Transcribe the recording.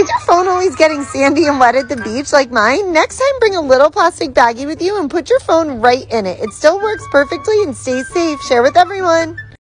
Is your phone always getting sandy and wet at the beach like mine? Next time, bring a little plastic baggie with you and put your phone right in it. It still works perfectly and stays safe. Share with everyone.